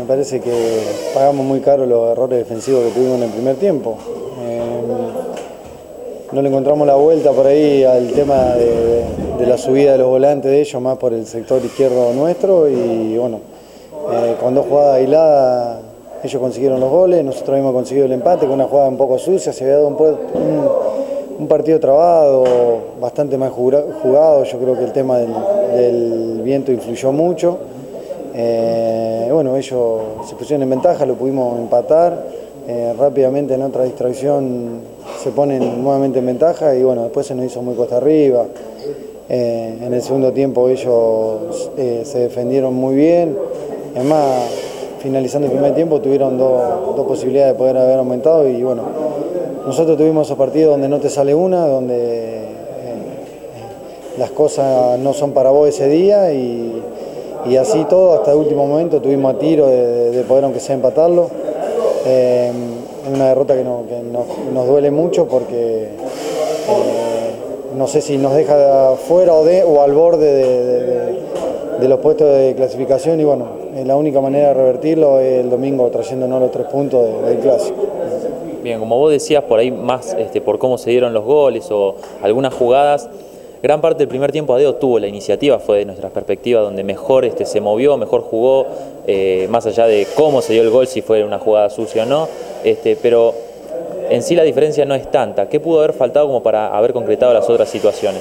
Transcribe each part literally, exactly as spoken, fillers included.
me parece que pagamos muy caro los errores defensivos que tuvimos en el primer tiempo. Eh, no le encontramos la vuelta por ahí al tema de, de la subida de los volantes de ellos, más por el sector izquierdo nuestro, y bueno, eh, con dos jugadas aisladas ellos consiguieron los goles, nosotros habíamos conseguido el empate con una jugada un poco sucia, se había dado un, un, un partido trabado, bastante más jugado. Yo creo que el tema del, del viento influyó mucho. Eh, bueno, ellos se pusieron en ventaja, lo pudimos empatar, eh, rápidamente en otra distracción se ponen nuevamente en ventaja y bueno, después se nos hizo muy cuesta arriba. Eh, en el segundo tiempo ellos eh, se defendieron muy bien, es más, finalizando el primer tiempo tuvieron dos, dos posibilidades de poder haber aumentado y bueno, nosotros tuvimos esos partidos donde no te sale una, donde eh, las cosas no son para vos ese día y, y así todo hasta el último momento tuvimos a tiro de, de poder aunque sea empatarlo. Eh, es una derrota que, no, que nos, nos duele mucho porque eh, no sé si nos deja fuera o, de, o al borde de, de, de, de los puestos de clasificación y bueno, la única manera de revertirlo es el domingo trayéndonos los tres puntos de, del clásico. Bien, como vos decías, por ahí más este, por cómo se dieron los goles o algunas jugadas, gran parte del primer tiempo Adeo tuvo la iniciativa, fue de nuestras perspectivas donde mejor este, se movió, mejor jugó, eh, más allá de cómo se dio el gol, si fue una jugada sucia o no, este, pero en sí la diferencia no es tanta. ¿Qué pudo haber faltado como para haber concretado las otras situaciones?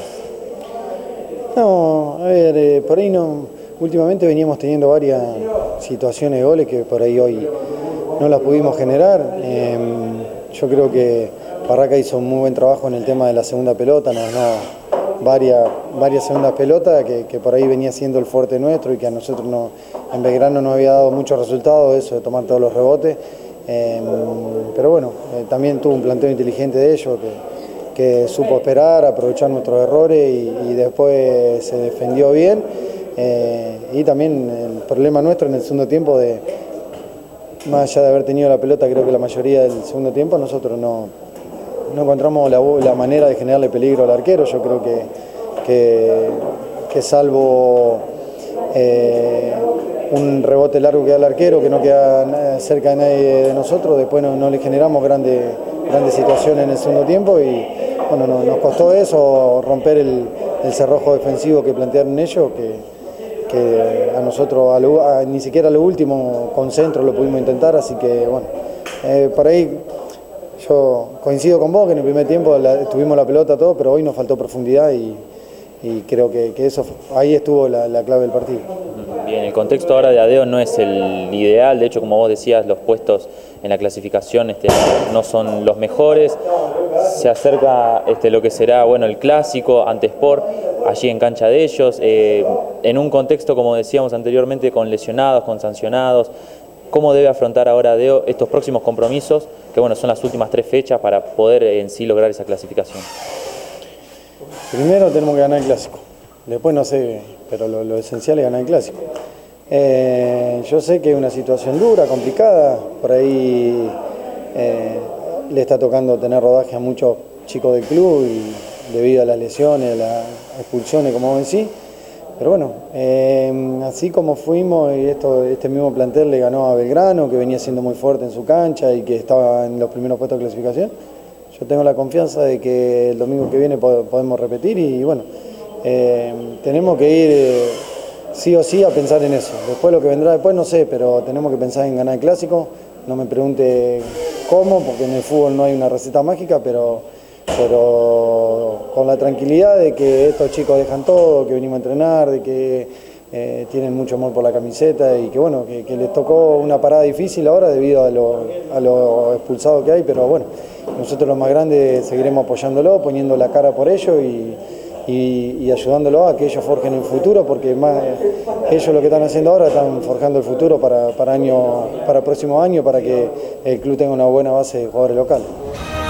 No, a ver, eh, por ahí no... Últimamente veníamos teniendo varias situaciones de goles que por ahí hoy no las pudimos generar. Eh, yo creo que Barraca hizo un muy buen trabajo en el tema de la segunda pelota, nos ganó varias, varias segundas pelotas que, que por ahí venía siendo el fuerte nuestro y que a nosotros no, en Belgrano no había dado muchos resultados, eso de tomar todos los rebotes. Eh, pero bueno, eh, también tuvo un planteo inteligente de ellos que, que supo esperar, aprovechar nuestros errores y, y después se defendió bien. Eh, y también el problema nuestro en el segundo tiempo, de más allá de haber tenido la pelota creo que la mayoría del segundo tiempo, nosotros no, no encontramos la, la manera de generarle peligro al arquero. Yo creo que, que, que salvo eh, un rebote largo que da el arquero, que no queda cerca de nadie de nosotros, después no, no le generamos grandes, grandes situaciones en el segundo tiempo y bueno, no, nos costó eso, romper el, el cerrojo defensivo que plantearon ellos, que que a nosotros a lo, a, ni siquiera a lo último con centro lo pudimos intentar, así que bueno, eh, por ahí yo coincido con vos que en el primer tiempo la, tuvimos la pelota todo, pero hoy nos faltó profundidad y, y creo que, que eso ahí estuvo la, la clave del partido. Bien, el contexto ahora de Adeo no es el ideal, de hecho como vos decías los puestos en la clasificación este, no son los mejores, se acerca este, lo que será bueno el clásico ante Sport, allí en cancha de ellos, eh, en un contexto como decíamos anteriormente con lesionados, con sancionados. ¿Cómo debe afrontar ahora Adeo estos próximos compromisos, que bueno son las últimas tres fechas para poder en sí lograr esa clasificación? Primero tenemos que ganar el clásico, después no sé, pero lo, lo esencial es ganar el clásico. Eh, yo sé que es una situación dura, complicada, por ahí eh, le está tocando tener rodaje a muchos chicos del club y debido a las lesiones, a las expulsiones, como vos decís. Pero bueno, eh, así como fuimos, y esto, este mismo plantel le ganó a Belgrano, que venía siendo muy fuerte en su cancha y que estaba en los primeros puestos de clasificación, yo tengo la confianza de que el domingo que viene podemos repetir y bueno, eh, tenemos que ir eh, sí o sí a pensar en eso. Después lo que vendrá después no sé, pero tenemos que pensar en ganar el clásico. No me pregunte cómo, porque en el fútbol no hay una receta mágica, pero, pero con la tranquilidad de que estos chicos dejan todo, que venimos a entrenar, de que eh, tienen mucho amor por la camiseta y que bueno, que, que les tocó una parada difícil ahora debido a lo, a lo expulsado que hay, pero bueno, nosotros los más grandes seguiremos apoyándolo, poniendo la cara por ellos y, y, y ayudándolo a que ellos forjen el futuro, porque más, ellos lo que están haciendo ahora están forjando el futuro para, para, año, para el próximo año, para que el club tenga una buena base de jugadores locales.